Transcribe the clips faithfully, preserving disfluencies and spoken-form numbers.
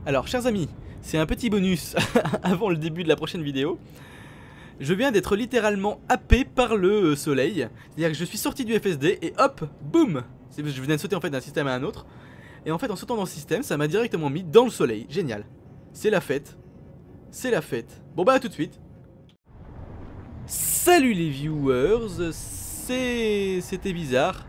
Alors, chers amis, c'est un petit bonus avant le début de la prochaine vidéo. Je viens d'être littéralement happé par le soleil. C'est-à-dire que je suis sorti du F S D et hop, boum. Je venais de sauter en fait d'un système à un autre. Et en fait, en sautant dans le système, ça m'a directement mis dans le soleil. Génial. C'est la fête. C'est la fête. Bon bah à tout de suite. Salut les viewers. C'est... C'était bizarre.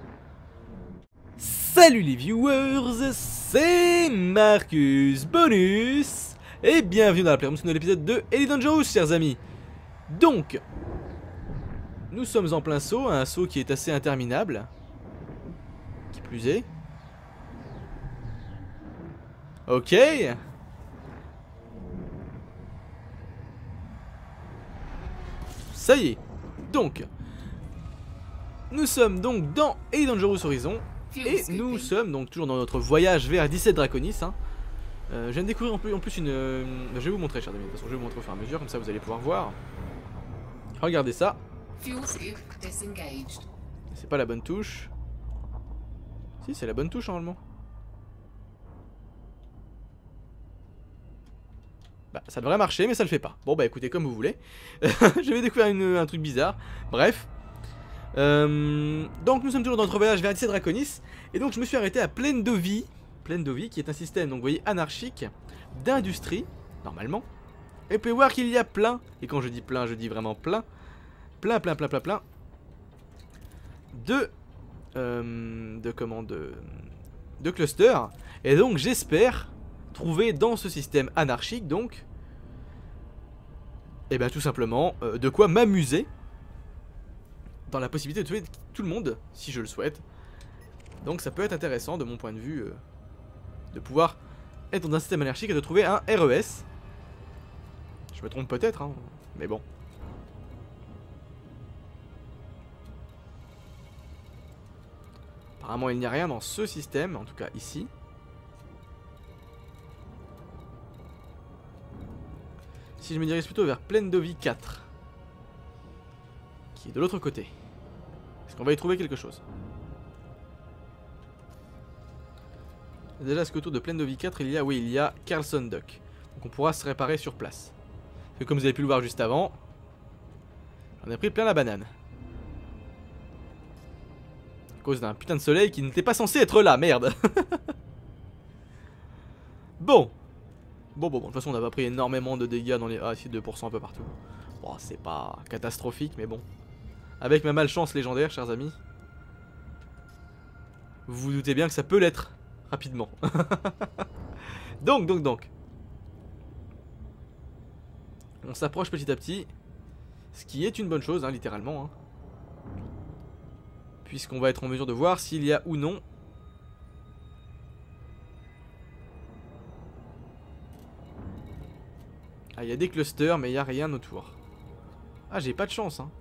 Salut les viewers, c'est Marcus Bonus et bienvenue dans la Playroom de l'épisode de Elite Dangerous, chers amis. Donc, nous sommes en plein saut, un saut qui est assez interminable, qui plus est. Ok. Ça y est. Donc, nous sommes donc dans Elite Dangerous Horizon. Et nous sommes donc toujours dans notre voyage vers dix-sept Draconis. Hein. Euh, je viens de découvrir en plus, en plus une... Euh, je vais vous montrer, chers amis. De toute façon, je vais vous montrer au fur et à mesure, comme ça vous allez pouvoir voir. Regardez ça. C'est pas la bonne touche. Si, c'est la bonne touche normalement. Bah, ça devrait marcher, mais ça le fait pas. Bon, bah écoutez, comme vous voulez. Je vais découvrir une, un truc bizarre. Bref. Euh, donc nous sommes toujours dans notre voyage vers dix-sept Draconis. Et donc je me suis arrêté à Plendovi. Plendovi qui est un système, donc vous voyez, anarchique d'industrie, normalement. Et vous pouvez voir qu'il y a plein, et quand je dis plein, je dis vraiment plein, plein, plein, plein, plein, plein de euh, de comment de, de clusters. Et donc j'espère trouver dans ce système anarchique, donc et bien tout simplement euh, de quoi m'amuser dans la possibilité de tuer tout le monde, si je le souhaite. Donc ça peut être intéressant de mon point de vue euh, de pouvoir être dans un système anarchique et de trouver un R E S. Je me trompe peut-être, hein, mais bon. Apparemment il n'y a rien dans ce système, en tout cas ici. Si je me dirige plutôt vers Plendovi quatre, qui est de l'autre côté. Est-ce qu'on va y trouver quelque chose? Déjà, est-ce qu'autour de Plendovi quatre, il y a... Oui, il y a Carlson Dock. Donc on pourra se réparer sur place. Parce que comme vous avez pu le voir juste avant, on a pris plein la banane. À cause d'un putain de soleil qui n'était pas censé être là, merde. Bon. Bon, bon, bon. De toute façon, on n'a pas pris énormément de dégâts dans les... Ah, si, deux pour cent un peu partout. Bon, c'est pas catastrophique, mais bon. Avec ma malchance légendaire, chers amis, vous vous doutez bien que ça peut l'être rapidement. Donc, donc, donc. On s'approche petit à petit, ce qui est une bonne chose, hein, littéralement. Hein, puisqu'on va être en mesure de voir s'il y a ou non... Ah, il y a des clusters, mais il n'y a rien autour. Ah, j'ai pas de chance, hein.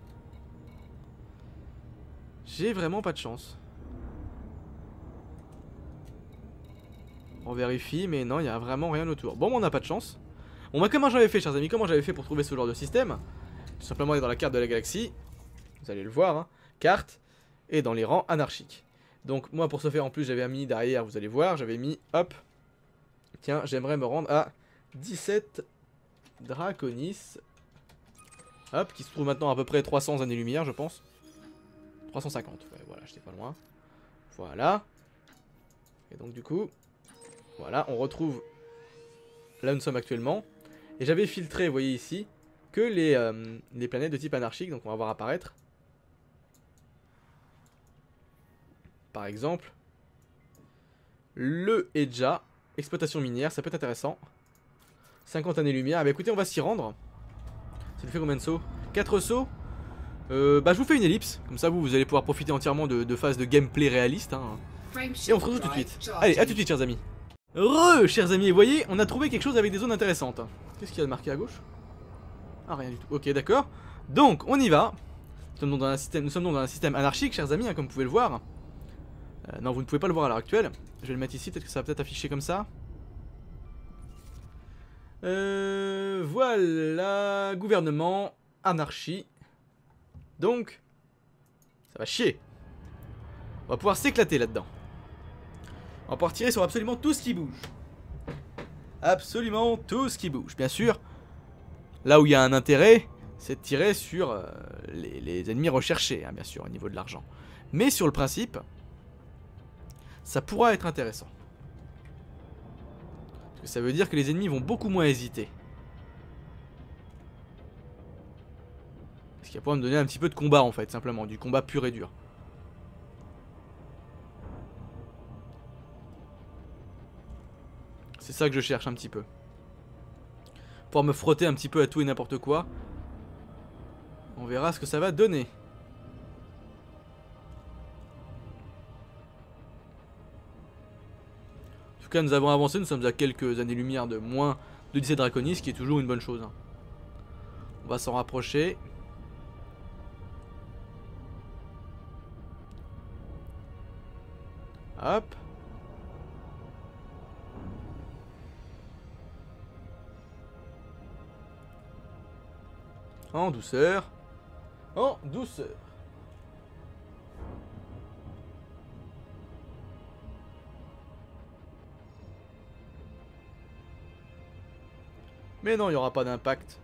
J'ai vraiment pas de chance. On vérifie, mais non, il n'y a vraiment rien autour. Bon, on n'a pas de chance. Bon, bah, comment j'avais fait, chers amis? Comment j'avais fait pour trouver ce genre de système? Tout simplement aller dans la carte de la galaxie. Vous allez le voir, hein. Carte. Et dans les rangs anarchiques. Donc, moi, pour ce faire, en plus, j'avais mis derrière, vous allez voir, j'avais mis, hop. Tiens, j'aimerais me rendre à dix-sept Draconis. Hop, qui se trouve maintenant à peu près trois cents années-lumière, je pense. trois cent cinquante, ouais, voilà, j'étais pas loin. Voilà. Et donc du coup, voilà, on retrouve là où nous sommes actuellement. Et j'avais filtré, vous voyez ici, que les, euh, les planètes de type anarchique, donc on va voir apparaître. Par exemple, le Edja, exploitation minière, ça peut être intéressant. cinquante années-lumière, ah bah écoutez, on va s'y rendre. Ça lui fait combien de sauts? quatre sauts. Euh, bah je vous fais une ellipse, comme ça vous, vous allez pouvoir profiter entièrement de, de phases de gameplay réaliste, hein. Et on se retrouve tout de suite. Allez, à tout de suite, chers amis. Re, chers amis, vous voyez, on a trouvé quelque chose avec des zones intéressantes. Qu'est-ce qu'il y a de marqué à gauche? Ah, rien du tout. Ok, d'accord. Donc, on y va. Nous sommes donc dans un système, nous sommes donc dans un système anarchique, chers amis, hein, comme vous pouvez le voir. Euh, non, vous ne pouvez pas le voir à l'heure actuelle. Je vais le mettre ici, peut-être que ça va peut-être afficher comme ça. Euh, voilà, gouvernement, anarchie. Donc, ça va chier. On va pouvoir s'éclater là-dedans. On va pouvoir tirer sur absolument tout ce qui bouge. absolument tout ce qui bouge. Bien sûr, là où il y a un intérêt, c'est de tirer sur euh, les, les ennemis recherchés, hein, bien sûr, au niveau de l'argent. Mais sur le principe, ça pourra être intéressant. Parce que ça veut dire que les ennemis vont beaucoup moins hésiter. Ce qui va pouvoir me donner un petit peu de combat en fait, simplement, du combat pur et dur. C'est ça que je cherche un petit peu. Pouvoir me frotter un petit peu à tout et n'importe quoi. On verra ce que ça va donner. En tout cas, nous avons avancé, nous sommes à quelques années-lumière de moins de dix-sept Draconis, ce qui est toujours une bonne chose. Hein. On va s'en rapprocher. Hop. En douceur. En douceur. Mais non, il n'y aura pas d'impact.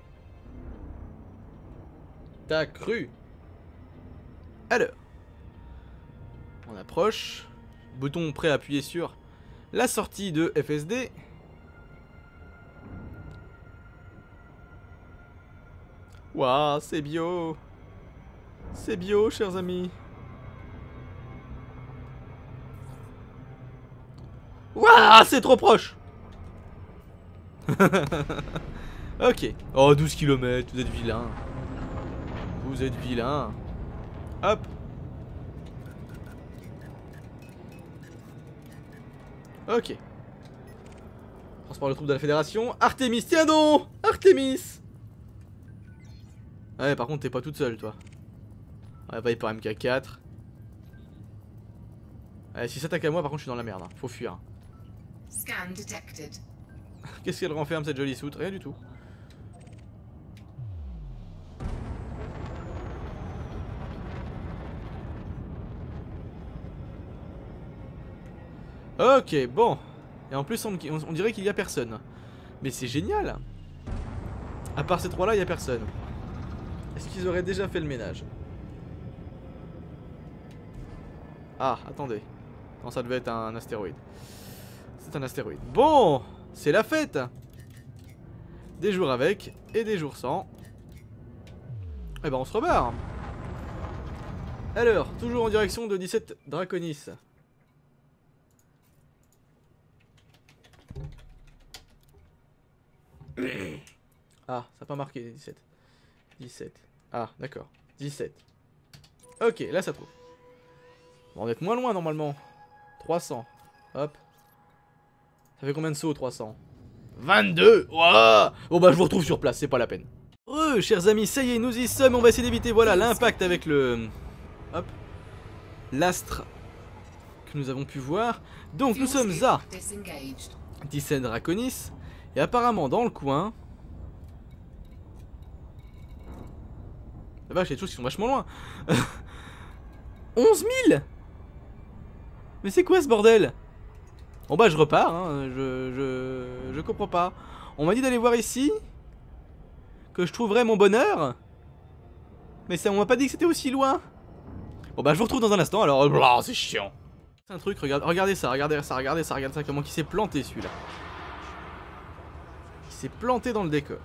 T'as cru. Alors. On approche. Bouton prêt à appuyer sur la sortie de F S D. Waouh, c'est bio. C'est bio, chers amis. Waouh, c'est trop proche. Ok. Oh, douze kilomètres, vous êtes vilain. Vous êtes vilain. Hop. Ok. Transport de troupes de la Fédération. Artemis, tiens donc. Artemis. Ouais, par contre, t'es pas toute seule, toi. Ouais, va y par M K quatre. Ouais, si ça attaque à moi, par contre, je suis dans la merde. Hein. Faut fuir. Scan detected. Qu'est-ce qu'elle renferme, cette jolie soute? Rien du tout. Ok, bon. Et en plus, on, on, on dirait qu'il y a personne. Mais c'est génial. À part ces trois-là, il y a personne. Est-ce qu'ils auraient déjà fait le ménage? Ah, attendez. Non, ça devait être un astéroïde. C'est un astéroïde. Bon, c'est la fête. Des jours avec et des jours sans. Eh ben, on se rebarre. Alors, toujours en direction de dix-sept Draconis. Ah, ça n'a pas marqué dix-sept. dix-sept. Ah, d'accord. dix-sept. Ok, là ça trouve. Bon, on va être moins loin normalement. trois cents. Hop. Ça fait combien de sauts trois cents? vingt-deux. Ouah. Bon bah je vous retrouve sur place, c'est pas la peine. Re, chers amis, ça y est, nous y sommes. On va essayer d'éviter, voilà, l'impact avec le... Hop. L'astre que nous avons pu voir. Donc nous sommes à dix-sept Draconis. Et apparemment dans le coin... La vache, il y a des choses qui sont vachement loin. onze mille. Mais c'est quoi ce bordel? Bon bah je repars, hein. je, je, je comprends pas. On m'a dit d'aller voir ici, que je trouverais mon bonheur. Mais ça on m'a pas dit que c'était aussi loin. Bon bah je vous retrouve dans un instant, alors oh, c'est chiant. C'est un truc, regarde, regardez ça, regardez ça, regardez ça, regardez ça, comment il s'est planté celui-là. Il s'est planté dans le décor.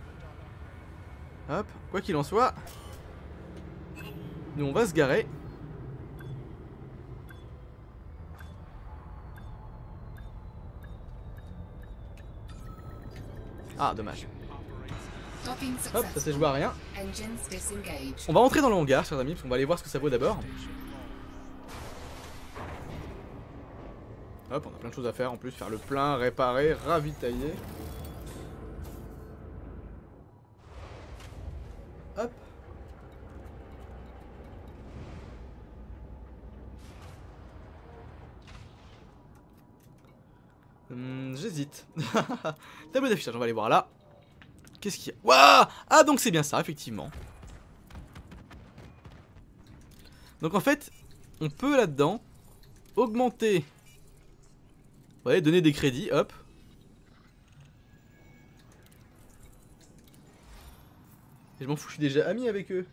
Hop, quoi qu'il en soit, nous on va se garer. Ah, dommage. Hop, ça s'est joué à rien. On va rentrer dans le hangar, chers amis, parce qu'on va aller voir ce que ça vaut d'abord. Hop, on a plein de choses à faire en plus, faire le plein, réparer, ravitailler. Hop. Hum, J'hésite. Tableau d'affichage, on va aller voir là. Qu'est-ce qu'il y a? Waouh! Ah, donc c'est bien ça, effectivement. Donc en fait, on peut là-dedans augmenter. Vous voyez, donner des crédits, hop. Et je m'en fous, je suis déjà ami avec eux.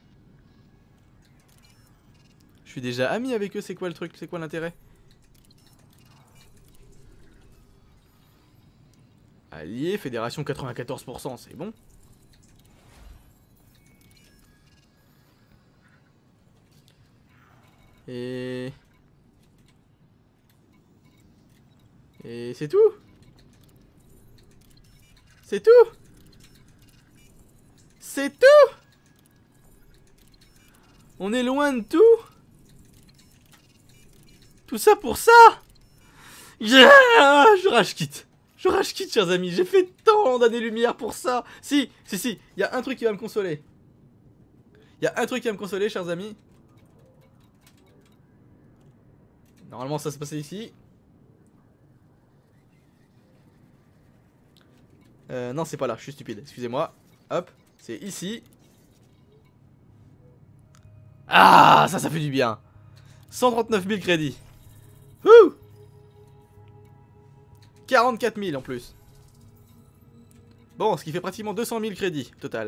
Je suis déjà ami avec eux, c'est quoi le truc? C'est quoi l'intérêt? Allié, fédération quatre-vingt-quatorze pour cent, c'est bon. Et... Et c'est tout. C'est tout. C'est tout. On est loin de tout. Tout ça pour ça. Yeah, je rage quitte. Je rage quitte, chers amis. J'ai fait tant d'années-lumière pour ça. Si, si, si. Il y a un truc qui va me consoler. Il y a un truc qui va me consoler, chers amis. Normalement, ça se passait ici. Euh, non, c'est pas là. Je suis stupide. Excusez-moi. Hop. C'est ici. Ah, ça, ça fait du bien. cent trente-neuf mille crédits. Ouh, quarante-quatre mille en plus. Bon, ce qui fait pratiquement deux cent mille crédits total.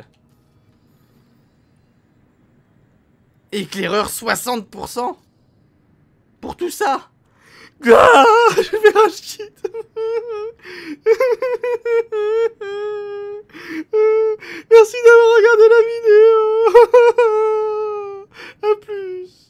Éclaireur soixante pour cent. Pour tout ça. Ah, je vais faire un shit. Merci d'avoir regardé la vidéo. A plus.